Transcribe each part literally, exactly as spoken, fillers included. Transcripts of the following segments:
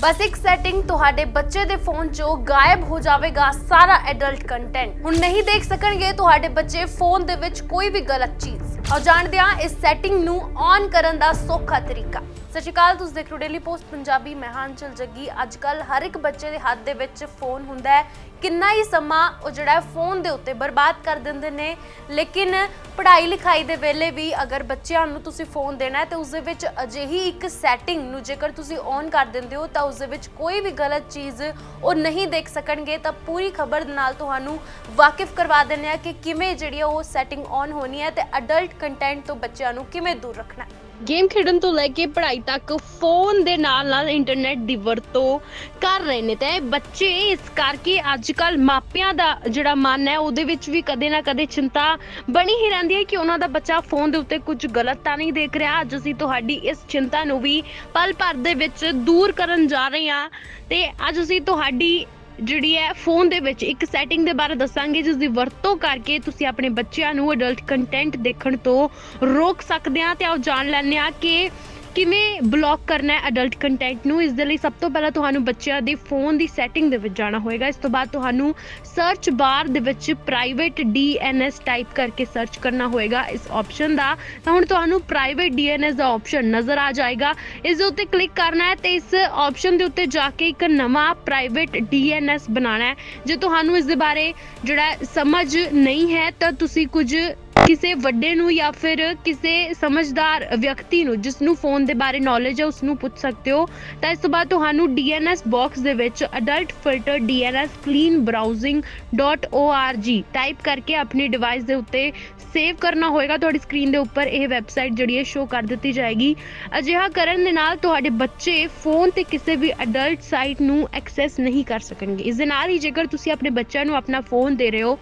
बस एक सैटिंग तुहाडे बच्चे दे फोन चो गायब हो जाएगा सारा एडल्ट कंटेंट। हुण नहीं देख सकणगे तुहाडे बच्चे फोन दे विच कोई भी गलत चीज। और जाणदे हां इस सैटिंग नू ऑन करन दा सौखा तरीका। सत श्री अकाल, तुसीं देख रहे हो डेली पोस्ट पंजाबी। मैं हां अंचल जग्गी। अजकल हर एक बच्चे दे हत्थ दे विच फोन हुंदा है। किन्ना ही समा वो जिहड़ा फोन दे उत्ते बर्बाद कर दिंदे ने, लेकिन पढ़ाई लिखाई दे वेले भी अगर बच्चों नूं तुसीं फोन देना है तो उस दे विच अजिही एक सैटिंग नूं जेकर तुसीं ऑन कर दिंदे हो तो उस दे विच कोई भी गलत चीज़ वो नहीं देख सकणगे। तो पूरी खबर नाल तुहानूं वाकिफ करवा दिंदे आ कि किवें जिहड़ी वो सैटिंग ऑन होनी है ते अडल्ट कंटेंट तो बच्चों नूं किवें दूर रखना है। गेम खेडन तो लैके पढ़ाई तक फोन दे नाल नाल इंटरनेट दी वरतों कर रहे ने ते बच्चे इस करके अजकल मापियां दा जिहड़ा मन है उहदे विच भी कदे ना कदे चिंता बनी ही रहिंदी है कि उन्हां दा बच्चा फोन दे उत्ते कुछ गलत तां नहीं देख रहा। अज असीं तुहाडी इस चिंता नूं भी पल भर दे विच दूर करन जा रहे हां ते अज असीं तुहाडी जिहड़ी है फोन दे विच एक सैटिंग दे बारे दसांगे जिस दी वरतों करके तुसीं अपने बच्चों नूं अडल्ट कंटेंट देखण तो रोक सकदे आ। ते आओ जाण लैंदे आ कि किवें ब्लॉक करना है अडल्ट कंटेंट नूं। इस दे लई सब तो पहला तुहानूं बच्चों दे फोन दी सैटिंग दे विच जाना होएगा। इस तो बाद तुहानूं सर्च बार दे विच private D N S type करके सर्च करना होएगा इस ऑप्शन दा। तां हुण तुहानूं प्राइवेट डी एन एस दा ऑप्शन नज़र आ जाएगा। इस दे उत्ते क्लिक करना है ते इस ऑप्शन दे उत्ते जाके एक नवां प्राइवेट डी एन एस बनाना है। जे तुहानूं इस दे बारे जिहड़ा समझ नहीं है तां तुसीं कुछ किसी वड्डे नूं या फिर किसी समझदार व्यक्ति नूं जिसनूं फोन दे बारे नॉलेज है उसनूं पुछ सकते हो। तो इस तो बाद तुहानूं डी एन एस बॉक्स दे विच adult filter D N S clean browsing dot O R G type करके अपनी डिवाइस दे उत्ते सेव करना होएगा। तुहाडी स्क्रीन दे उपर यह वैबसाइट जिहड़ी है शो कर दित्ती जाएगी। अजिहा करन दे नाल तुहाडे बच्चे फोन ते किसी भी अडल्ट साइट नूं एक्सैस नहीं कर सकणगे। इस दे नाल ही जेकर तुसीं अपने बच्चों नूं अपना फोन दे रहे हो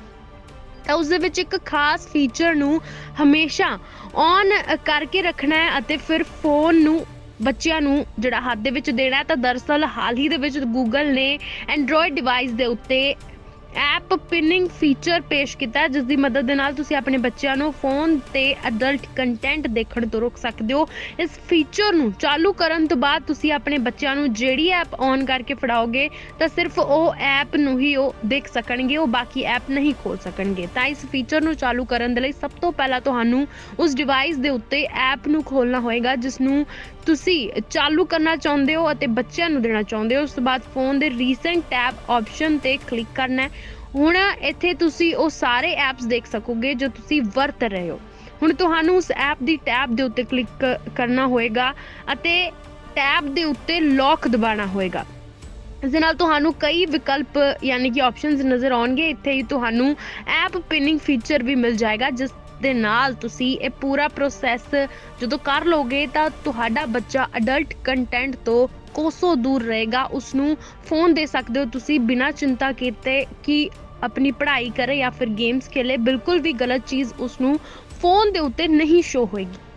तो उस दे विच एक खास फीचर नूं हमेशा ऑन करके रखना है अते फिर फोन नूं बच्चों नूं जिहड़ा हाथ दे विच देना है। तो दरअसल हाल ही दे विच गूगल ने एंड्रॉयड डिवाइस दे उत्ते ऐप पिनिंग फीचर पेश किया जिस दी मदद दे नाल तुसीं अपने बच्चों नूं फोन ते अडल्ट कंटेंट देखण तो रोक सकते हो। इस फीचर नूं चालू करन तो बाद तुसीं अपने बच्चों नूं जिहड़ी ऐप ऑन करके फड़ाओगे तो सिर्फ वो ऐप नूं ही वो देख सकणगे, वो बाकी ऐप नहीं खोल सकणगे। तां इस फीचर नूं चालू करन दे लई सब तो पहला तुहानूं उस डिवाइस दे उत्ते ऐप नूं खोलना होएगा जिसनूं तुसीं चालू करना चाहुंदे हो अते बच्चों नूं देना चाहुंदे हो। उस तो बाद फोन दे रीसेंट टैब ऑप्शन ते क्लिक करना है। हुण इत्थे तुसीं वो सारे ऐप्स देख सकोगे जो तुसीं वरत रहे हो। हुण तुहानूं उस ऐप दी टैब दे उत्ते क्लिक करना होएगा अते टैब दे उत्ते लॉक दबाना होएगा। इस दे नाल तुहानूं कई विकल्प यानी कि ऑप्शनस नज़र आउणगे। इत्थे ही तुहानूं ऐप पिनिंग फीचर भी मिल जाएगा जिस दे नाल तुसीं ये पूरा प्रोसैस जदों कर लोगे तां तुहाडा बच्चा अडल्ट कंटेंट तो कोसों दूर रहेगा। उसनूं फोन दे सकते हो तुसीं बिना चिंता कीते कि अपनी पढ़ाई करे या फिर गेम्स खेले। बिल्कुल भी गलत चीज़ उसनूं फोन दे उत्ते नहीं शो होएगी।